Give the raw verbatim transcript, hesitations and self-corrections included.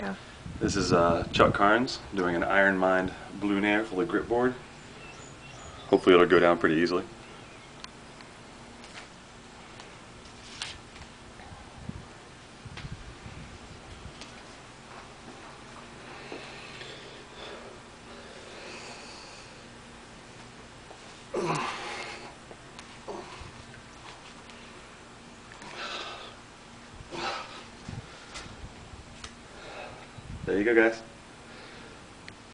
Go. This is uh, Chuck Carns doing an Iron Mind blue nair for the Gripboard. Hopefully it'll go down pretty easily. There you go, guys.